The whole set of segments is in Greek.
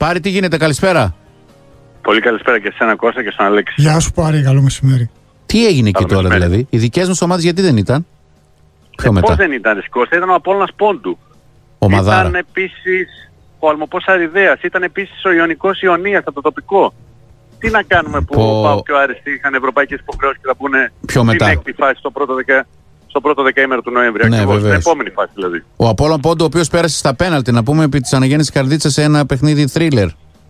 Πάρη, τι γίνεται, καλησπέρα. Πολύ καλησπέρα και σε ένα Κώστα και στον Αλέξη. Γεια σου Πάρη, καλό μεσημέρι. Τι έγινε εκεί τώρα δηλαδή, οι δικές μας ομάδες γιατί δεν ήταν? Πιο μετά. Πώς δεν ήταν, Κώστα, ήταν ο Απόλλωνας Πόντου. Ο Μαδάρα. Ήταν επίσης ο Αλμοπός Αριδέας, ήταν επίσης ο Ιωνικός Ιωνίας από το τοπικό. Τι να κάνουμε που ο ΠΑΟΚ και ο Άρης είχαν ευρωπαϊκές υποχρεώσεις και θα πούνε στην έκτη φάση στο πρώτο δεκαήμερο του Νοέμβρη. Ναι, ακριβώς, στην επόμενη φάση δηλαδή. Ο Απόλλων Πόντου, ο οποίος πέρασε στα πέναλτι, να πούμε, επί της αναγέννησης Καρδίτσας σε ένα παιχνίδι θρίλερ.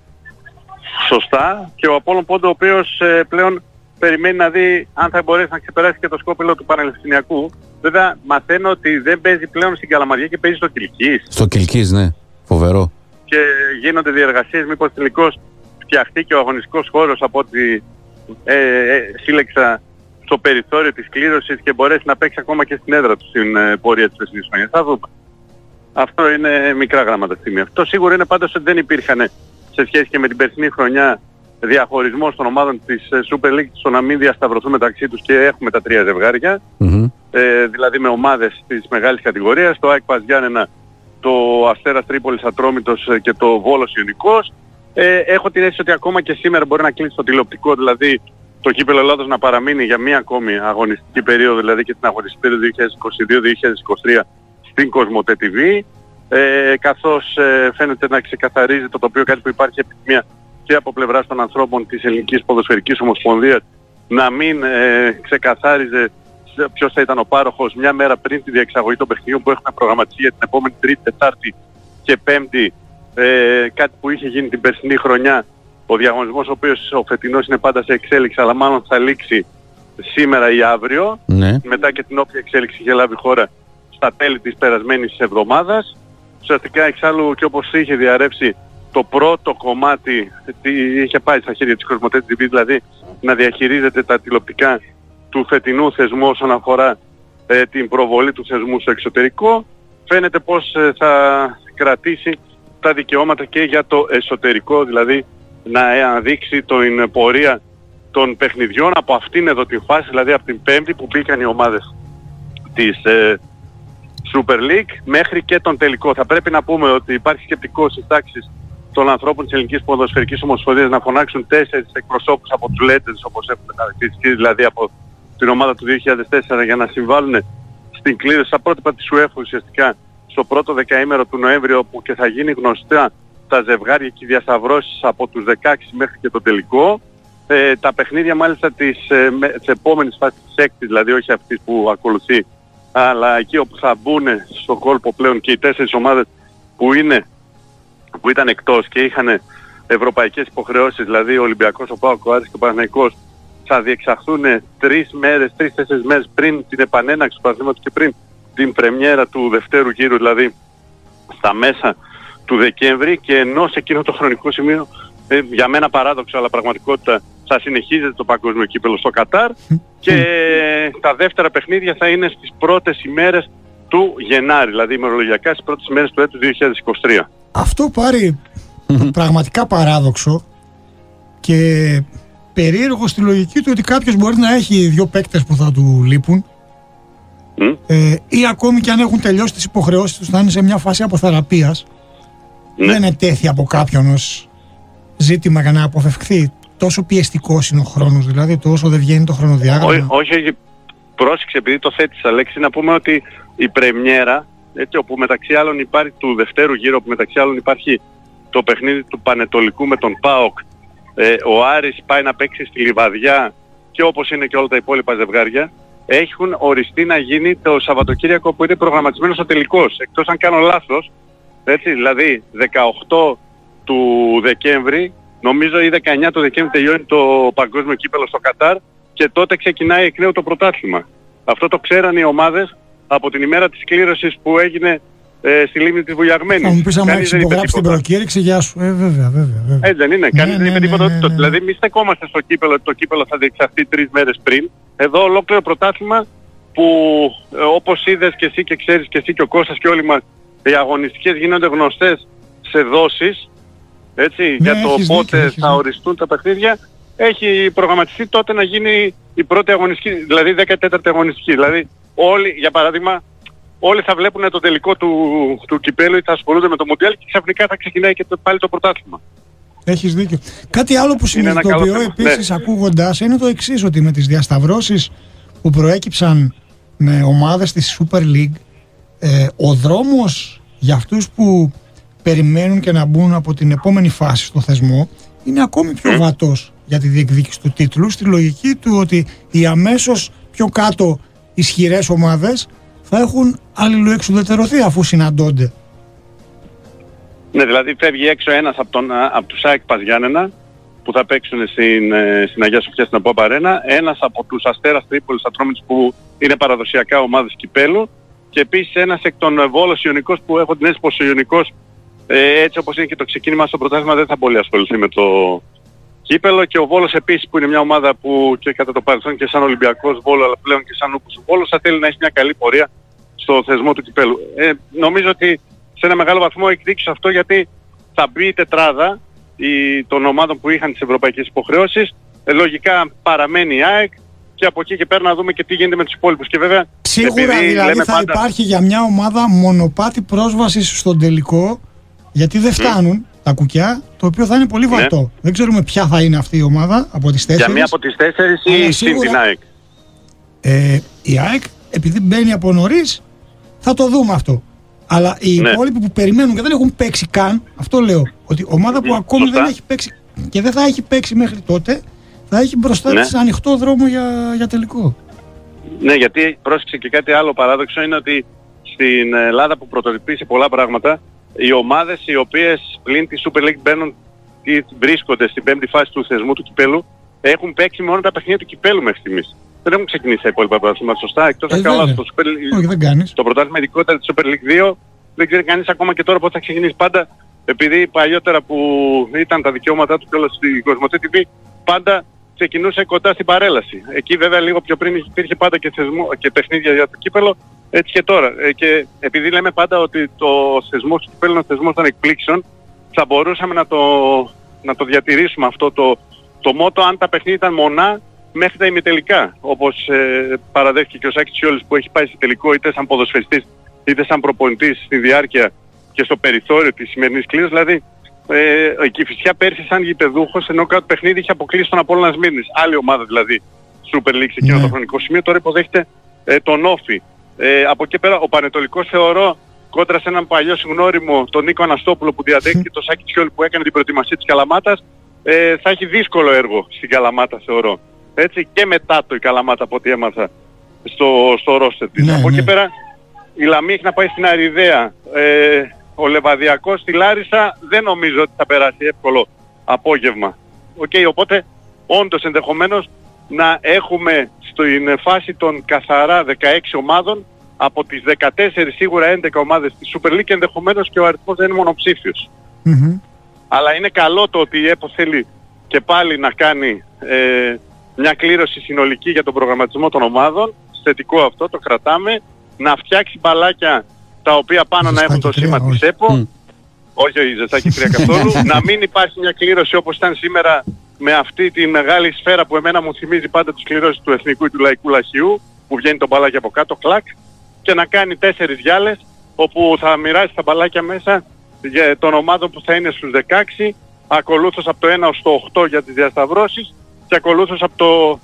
Σωστά. Και ο Απόλλων Πόντου, ο οποίος πλέον περιμένει να δει αν θα μπορέσει να ξεπεράσει και το σκόπελο του Πανελληνιακού. Βέβαια, μαθαίνω ότι δεν παίζει πλέον στην Καλαμαριά και παίζει στο Κιλκής. Στο Κιλκής, ναι. Φοβερό. Και γίνονται διεργασίες μήπως τελικώς φτιαχτεί και ο αγωνιστικός χώρος από ό,τι σύλλεξα στο περιθώριο της κλήρωσης και μπορέσει να παίξει ακόμα και στην έδρα του στην πορεία της περσινής χρονιάς. Θα δούμε. Αυτό είναι μικρά γράμματα στιγμή. Αυτό σίγουρα είναι πάντως ότι δεν υπήρχαν σε σχέση και με την περσινή χρονιά διαχωρισμός των ομάδων της Super League στο να μην διασταυρωθούν μεταξύ τους και έχουμε τα τρία ζευγάρια. Δηλαδή με ομάδες της μεγάλης κατηγορίας, το ΑΕΚ Πας Γιάννενα, το Αστέρας Τρίπολης Ατρόμητος και το Βόλος Ιωνικός. Έχω την αίσθηση ότι ακόμα και σήμερα μπορεί να κλείσει το τηλεοπτικό, δηλαδή το Κύπελλο Ελλάδος να παραμείνει για μία ακόμη αγωνιστική περίοδο, δηλαδή και την αγωνιστική περίοδο 2022-2023 στην Κοσμοτέ TV, καθώς φαίνεται να ξεκαθαρίζει το τοπίο, κάτι που υπάρχει επιθυμία και από πλευράς των ανθρώπων της Ελληνικής Ποδοσφαιρικής Ομοσπονδίας να μην ξεκαθάριζε ποιος θα ήταν ο πάροχος μια μέρα πριν τη διεξαγωγή των παιχνιδιών που έχουμε προγραμματίσει για την επόμενη Τρίτη, Τετάρτη και Πέμπτη, κάτι που είχε γίνει την περσινή χρονιά. Ο διαγωνισμός ο οποίος ο φετινός είναι πάντα σε εξέλιξη, αλλά μάλλον θα λήξει σήμερα ή αύριο, μετά και την όποια εξέλιξη είχε λάβει η χώρα στα τέλη της περασμένης εβδομάδας. Ουσιαστικά εξάλλου και όπως είχε διαρρεύσει το πρώτο κομμάτι, είχε πάει στα χέρια της Κοσμοτέ TV, δηλαδή να διαχειρίζεται τα τηλεοπτικά του φετινού θεσμού όσον αφορά την προβολή του θεσμού στο εξωτερικό. Φαίνεται πως θα κρατήσει τα δικαιώματα και για το εσωτερικό, δηλαδή να δείξει την πορεία των παιχνιδιών από αυτήν εδώ τη φάση, δηλαδή από την Πέμπτη που μπήκαν οι ομάδες της Super League μέχρι και τον τελικό. Θα πρέπει να πούμε ότι υπάρχει σκεπτικό στις τάξεις των ανθρώπων της Ελληνικής Ποδοσφαιρικής Ομοσπονδίας να φωνάξουν 4 εκπροσώπους από τους Legends, όπως έχουν χαρακτηριστεί, δηλαδή από την ομάδα του 2004, για να συμβάλλουν στην κλήρωση στα πρότυπα της UEFA ουσιαστικά στο πρώτο δεκαήμερο του Νοέμβριο, όπου και θα γίνει γνωστά τα ζευγάρια και οι διασταυρώσεις από τους 16 μέχρι και το τελικό. Τα παιχνίδια μάλιστα της επόμενης φάσης της έκτης, δηλαδή όχι αυτής που ακολουθεί, αλλά εκεί όπου θα μπουν στο κόλπο πλέον και οι 4 ομάδες που ήταν εκτός και είχαν ευρωπαϊκές υποχρεώσεις, δηλαδή ο Ολυμπιακός, ο ΠΑΟΚ, ο Άρης και ο Παναθηναϊκός, θα διεξαχθούν 3-4 μέρες πριν την επανέναξη του πρωταθλήματος και πριν την πρεμιέρα του δευτέρου γύρου, δηλαδή στα μέσα του Δεκέμβρη, και ενώ σε εκείνο το χρονικό σημείο, για μένα παράδοξο αλλά πραγματικότητα, θα συνεχίζεται το παγκόσμιο κύπελλο στο Κατάρ και τα δεύτερα παιχνίδια θα είναι στις πρώτες ημέρες του Γενάρη, δηλαδή ημερολογιακά στις πρώτες ημέρες του έτους 2023. Αυτό πάρει πραγματικά παράδοξο και περίεργο στη λογική του ότι κάποιος μπορεί να έχει 2 παίκτες που θα του λείπουν ή ακόμη και αν έχουν τελειώσει τις υποχρεώσεις τους θα είναι σε μια φάση αποθεραπείας. Δεν ετέθη από κάποιον ως ζήτημα για να αποφευχθεί. Τόσο πιεστικός είναι ο χρόνος, δηλαδή τόσο δεν βγαίνει το χρονοδιάγραμμα. Όχι, πρόσεξε, επειδή το θέτεις, Αλέξη, να πούμε ότι η πρεμιέρα, έτσι, όπου μεταξύ άλλων υπάρχει του δευτέρου γύρου, όπου μεταξύ άλλων υπάρχει το παιχνίδι του Πανετολικού με τον ΠΑΟΚ, ο Άρης πάει να παίξει στη Λιβαδιά και όπως είναι και όλα τα υπόλοιπα ζευγάρια, έχουν οριστεί να γίνει το Σαββατοκύριακο που είναι προγραμματισμένος ο τελικός. Εκτός αν κάνω λάθος, έτσι, δηλαδή 18 του Δεκέμβρη, νομίζω ή 19 του Δεκέμβρη τελειώνει το παγκόσμιο κύπελλο στο Κατάρ και τότε ξεκινάει εκ νέου το πρωτάθλημα. Αυτό το ξέραν οι ομάδες από την ημέρα της κλήρωσης που έγινε στη λίμνη της Βουλιαγμένης. Θα μου πεις άμα έχεις υπογράψει την προκήρυξη, γεια σου. Βέβαια. Έτσι δεν είναι. Κανείς δεν είπε τίποτα. Δηλαδή μη στεκόμαστε στο κύπελλο, ότι το κύπελλο θα διεξαχθεί 3 μέρες πριν. Εδώ ολόκληρο πρωτάθλημα που όπως είδες και εσύ και ξέρεις και εσύ και ο Κώστας και όλοι μας, οι αγωνιστικές γίνονται γνωστές σε δόσεις, έτσι, για το πότε θα οριστούν τα παιχνίδια. Έχει προγραμματιστεί τότε να γίνει η πρώτη αγωνιστική, δηλαδή 14η αγωνιστική. Δηλαδή όλοι, για παράδειγμα, όλοι θα βλέπουν το τελικό του κυπέλλου ή θα ασχολούνται με το Μουντιάλ και ξαφνικά θα ξεκινάει και πάλι το πρωτάθλημα. Έχεις δίκιο. Κάτι άλλο που συνειδητοποιώ επίσης ακούγοντας είναι το εξής, ότι με τις διασταυρώσεις που προέκυψαν με ομάδες της Super League, ο δρόμος για αυτούς που περιμένουν και να μπουν από την επόμενη φάση στο θεσμό είναι ακόμη πιο βατός για τη διεκδίκηση του τίτλου, στη λογική του ότι οι αμέσως πιο κάτω ισχυρές ομάδες θα έχουν αλληλοεξουδετερωθεί αφού συναντώνται. Ναι, δηλαδή φεύγει έξω ένας από τους ΑΕΚ Παζιάννενα που θα παίξουν στην Αγία Σοφιά στην Απόαπ Αρένα, ένας από τους Αστέρας Τρίπολης Ατρόμητος που είναι παραδοσιακά ομάδες κυπέλου, και επίσης ένας εκ των Βόλος Ιωνικός που έχω την αίσθηση πως ο Ιωνικός, έτσι όπως είναι και το ξεκίνημα στο πρωτάθλημα, δεν θα πολύ ασχοληθεί με το κύπελο, και ο Βόλος επίσης που είναι μια ομάδα που και κατά το παρελθόν και σαν Ολυμπιακός Βόλο αλλά πλέον και σαν Ούπος ο Βόλος θα θέλει να έχει μια καλή πορεία στο θεσμό του κυπέλου. Νομίζω ότι σε ένα μεγάλο βαθμό εκδίκησε αυτό, γιατί θα μπει η τετράδα των ομάδων που είχαν τις ευρωπαϊκές υποχρεώσεις. Λογικά παραμένει η ΑΕΚ και από εκεί και πέρα να δούμε και τι γίνεται με τους υπόλοιπους. Και βέβαια, σίγουρα δηλαδή θα υπάρχει για μια ομάδα μονοπάτι πρόσβασης στον τελικό, γιατί δεν φτάνουν τα κουκιά, το οποίο θα είναι πολύ βατό. Δεν ξέρουμε ποια θα είναι αυτή η ομάδα από τις 4. Για μία από τις 4 ή συν την ΑΕΚ. Η ΑΕΚ, επειδή μπαίνει από νωρίς, θα το δούμε αυτό. Αλλά οι υπόλοιποι που περιμένουν και δεν έχουν παίξει καν, αυτό λέω, ότι ομάδα που ακόμη δεν έχει παίξει και δεν θα έχει παίξει μέχρι τότε, θα έχει μπροστά της ανοιχτό δρόμο για τελικό. Ναι, γιατί πρόσεξε και κάτι άλλο παράδοξο, είναι ότι στην Ελλάδα που πρωτοτυπεί πολλά πράγματα, οι ομάδες οι οποίες πλην τη Super League μπαίνουν ή βρίσκονται στην πέμπτη φάση του θεσμού του κυπέλου, έχουν παίξει μόνο τα παιχνίδια του κυπέλου μέχρι στιγμής. Δεν έχουν ξεκινήσει τα υπόλοιπα πρωταθλήματα, σωστά, εκτός αν κάνω λάθος. Το πρωτάθλημα ειδικότερα της Super League 2 δεν ξέρει κανείς ακόμα και τώρα πώς θα ξεκινήσει. Πάντα, επειδή παλιότερα που ήταν τα δικαιώματά του και όλα στην Κοσμοτέ TV, πάντα ξεκινούσε κοντά στην παρέλαση. Εκεί βέβαια λίγο πιο πριν υπήρχε πάντα και παιχνίδια για το κύπελο, έτσι και τώρα. Και επειδή λέμε πάντα ότι το θεσμός του κυπέλου είναι ο θεσμός των εκπλήξεων, θα μπορούσαμε να το διατηρήσουμε αυτό το μότο αν τα παιχνίδια ήταν μονά μέχρι τα ημιτελικά. Όπως παραδέχθηκε και ο Σάκης Τσιόλης που έχει πάει σε τελικό είτε σαν ποδοσφαιριστής είτε σαν προπονητής στη διάρκεια και στο περιθώριο της σημερινής κλήρωσης. Δηλαδή η Κηφισιά πέρσι σαν γηπεδούχος, ενώ κάτω παιχνίδι είχε αποκλείσει τον Απόλλωνα Σμύρνης. Άλλη ομάδα δηλαδή Super League σε εκείνο το χρονικό σημείο. Τώρα υποδέχεται τον Όφη. Από εκεί πέρα ο Πανετολικός θεωρώ κόντρα σε έναν παλιό συγγνώριμο, τον Νίκο Αναστόπουλο που διαδέχεται το Σάκη Τσιόλη που έκανε την προετοιμασία της Καλαμάτας, θα έχει δύσκολο έργο στην Καλαμάτα θεωρώ. Έτσι, και μετά το η Καλαμάτα από ό,τι έμαθα στο ρόστερ της. Από εκεί πέρα η Λαμία έχει να πάει στην Αριδαία. Ο Λεβαδιακός στη Λάρισα δεν νομίζω ότι θα περάσει εύκολο απόγευμα. Οπότε όντως ενδεχομένως να έχουμε στην φάση των καθαρά 16 ομάδων από τις 14 σίγουρα 11 ομάδες της Super League, ενδεχομένως και ο αριθμός δεν είναι μονοψήφιος. Αλλά είναι καλό το ότι η ΕΠΟ θέλει και πάλι να κάνει μια κλήρωση συνολική για τον προγραμματισμό των ομάδων. Θετικό αυτό, το κρατάμε. Να φτιάξει μπαλάκια τα οποία πάνω να έχουν το σήμα της ΕΠΟ. Όχι, η ζεστάκι 3 καθόλου. Να μην υπάρχει μια κλήρωση όπως ήταν σήμερα με αυτή τη μεγάλη σφαίρα που εμένα μου θυμίζει πάντα τις κληρώσεις του Εθνικού ή του Λαϊκού Λαχιού, που βγαίνει το μπαλάκι από κάτω, κλακ, και να κάνει 4 διάλες όπου θα μοιράσει τα μπαλάκια μέσα για των ομάδων που θα είναι στους 16, ακολούθως από το 1 ως το 8 για τις διασταυρώσεις και ακολούθως από το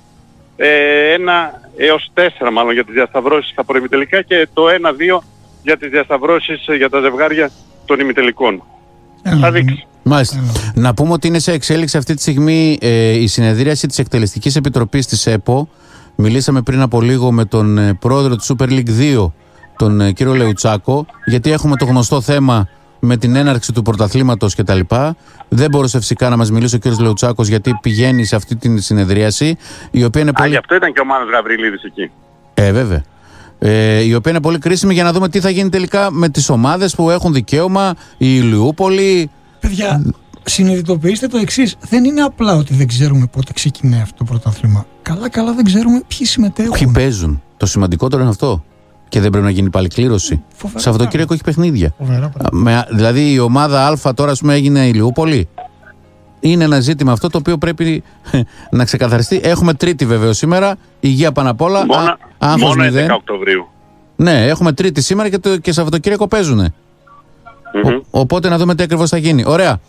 1 έως 4 μάλλον για τις διασταυρώσεις στα προημιτελικά και το 1-2 για τις διασταυρώσεις για τα ζευγάρια των ημιτελικών. Θα δείξει. Μάλιστα. Να πούμε ότι είναι σε εξέλιξη αυτή τη στιγμή η συνεδρίαση της Εκτελεστικής Επιτροπής της ΕΠΟ. Μιλήσαμε πριν από λίγο με τον πρόεδρο του Super League 2, τον κύριο Λεουτσάκο, γιατί έχουμε το γνωστό θέμα με την έναρξη του πρωταθλήματος κτλ. Δεν μπορούσε φυσικά να μας μιλήσει ο κύριος Λεουτσάκος, γιατί πηγαίνει σε αυτή τη συνεδρίαση, η οποία είναι πολύ... γι' αυτό ήταν και ο Μάνος Γαβριλίδης εκεί. Βέβαια. Η οποία είναι πολύ κρίσιμη για να δούμε τι θα γίνει τελικά με τις ομάδες που έχουν δικαίωμα, η Ηλιούπολη. Παιδιά, συνειδητοποιήστε το εξής. Δεν είναι απλά ότι δεν ξέρουμε πότε ξεκινάει αυτό το πρωτάθλημα. Καλά δεν ξέρουμε ποιοι συμμετέχουν. Ποιοι παίζουν. Το σημαντικότερο είναι αυτό. Και δεν πρέπει να γίνει πάλι κλήρωση. Σαββατοκύριακο έχει παιχνίδια. Δηλαδή η ομάδα Α τώρα, ας πούμε, έγινε η Ηλιούπολη. Είναι ένα ζήτημα αυτό το οποίο πρέπει να ξεκαθαριστεί. Έχουμε Τρίτη βέβαια σήμερα. Υγεία πάνω απ' όλα. Μόνο 11 Οκτωβρίου. Ναι, έχουμε Τρίτη σήμερα και Σαββατοκύριακο παίζουνε. Οπότε να δούμε τι ακριβώς θα γίνει. Ωραία.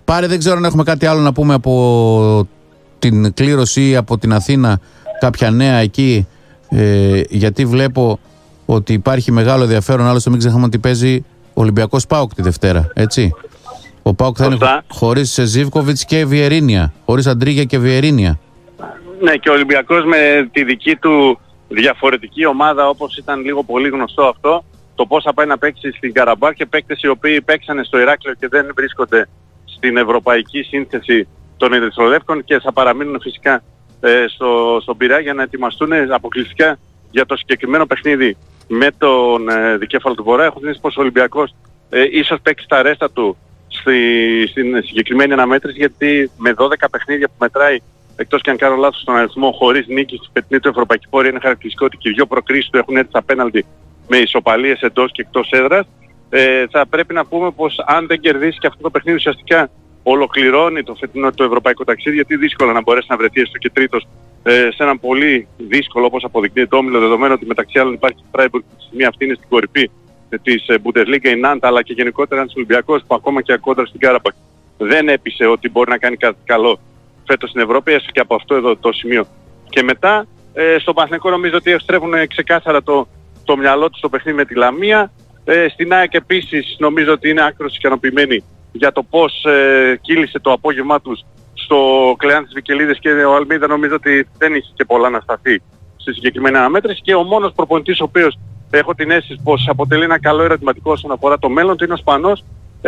Πάρε, δεν ξέρω αν έχουμε κάτι άλλο να πούμε από την κλήρωση ή από την Αθήνα, κάποια νέα εκεί, γιατί βλέπω ότι υπάρχει μεγάλο ενδιαφέρον. Άλλωστε, μην ξεχνάμε ότι παίζει Ολυμπιακός ΠΑΟΚ τη Δευτέρα, έτσι. Ο ΠΑΟΚ θα είναι χωρίς Ζίβκοβιτς και Βιερίνια, χωρίς Αντρίγια και Βιερίνια. Ναι, και ο Ολυμπιακός με τη δική του διαφορετική ομάδα, όπως ήταν λίγο πολύ γνωστό αυτό, το πώς θα πάει να παίξει στην Καραμπάχ, και παίκτες οι οποίοι παίξανε στο Ηράκλειο και δεν βρίσκονται στην ευρωπαϊκή σύνθεση των Ερυθρολεύκων και θα παραμείνουν φυσικά στον Πειραιά για να ετοιμαστούν αποκλειστικά για το συγκεκριμένο παιχνίδι με τον δικέφαλο του Βορρά. Έχω δει πως ο Ολυμπιακός ίσως παίξει τα ρέστα του στην συγκεκριμένη αναμέτρηση, γιατί με 12 παιχνίδια που μετράει, εκτός και αν κάνω λάθος στον αριθμό, χωρίς νίκη στη φετινή του ευρωπαϊκή πορεία, είναι χαρακτηριστικό ότι και οι δύο προκρίσεις του έχουν έρθει στα πέναλτι με ισοπαλίες εντός και εκτός έδρας. Θα πρέπει να πούμε πως αν δεν κερδίσει και αυτό το παιχνίδι, ουσιαστικά ολοκληρώνει το φετινό το ευρωπαϊκό ταξίδι, γιατί δύσκολα να μπορέσει να βρεθεί έστω και τρίτος σε έναν πολύ δύσκολο, όπως αποδεικνύει το όμιλο, δεδομένου ότι μεταξύ άλλων υπάρχει η Φράιμπουργκ, τη στιγμή αυτή είναι στην κορυφή της Bundesliga, η Νάντα, αλλά και γενικότερα ένας Ολυμπιακός που ακόμα και κόντρα στην Κάραμπαχ δεν έπεισε ότι μπορεί να κάνει κάτι καλό φέτος στην Ευρώπη, έστω και από αυτό εδώ το σημείο. Και μετά στον Παναθηναϊκό νομίζω ότι στρέφουν ξεκάθαρα το μυαλό του στο παιχνίδι με τη Λαμία. Στην ΑΕΚ επίσης νομίζω ότι είναι άκρως ικανοποιημένοι για το πώς κύλησε το απόγευμά τους στο Κλεάν της Βικελίδης, και ο Αλμίδα νομίζω ότι δεν είχε και πολλά να σταθεί στη συγκεκριμένη αναμέτρηση, και ο μόνος προπονητής ο οποίος έχω την αίσθηση πως αποτελεί ένα καλό ερωτηματικό όσον αφορά το μέλλον του είναι ο Σπανός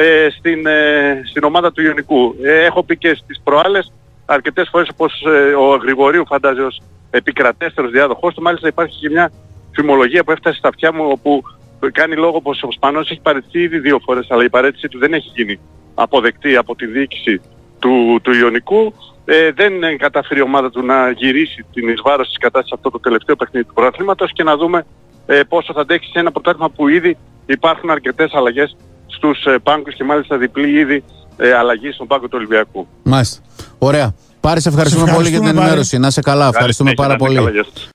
στην ομάδα του Ιωνικού. Έχω πει και στις προάλλες αρκετές φορές πως ο Γρηγορίου φαντάζει ως επικρατέστερος διάδοχός του. Μάλιστα υπάρχει και μια φημολογία που έφτασε στα αυτιά μου, όπου κάνει λόγο πως ο Σπανός έχει παραιτηθεί ήδη 2 φορές, αλλά η παραίτησή του δεν έχει γίνει αποδεκτή από τη διοίκηση του Ιωνικού. Δεν κατάφερε η ομάδα του να γυρίσει την εις βάρος της κατάστασης αυτό το τελευταίο παιχνίδι του πρωταθλήματος, και να δούμε πόσο θα αντέξει σε ένα πρωτάθλημα που ήδη υπάρχουν αρκετές αλλαγές στους πάγκους, και μάλιστα διπλή ήδη αλλαγή στον πάγκο του Ολυμπιακού. Μάλιστα. Ωραία. Πάρη, σε ευχαριστούμε πολύ για την ενημέρωση. Να είσαι καλά. Ευχαριστούμε πάρα πολύ.